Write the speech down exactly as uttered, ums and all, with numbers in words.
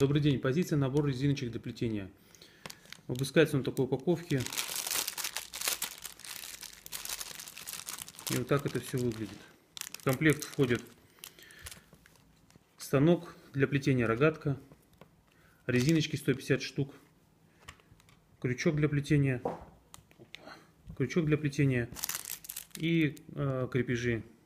Добрый день. Позиция набор резиночек для плетения. Выпускается он в такой упаковке. И вот так это все выглядит. В комплект входит станок для плетения рогатка, резиночки сто пятьдесят штук, крючок для плетения, крючок для плетения и э, крепежи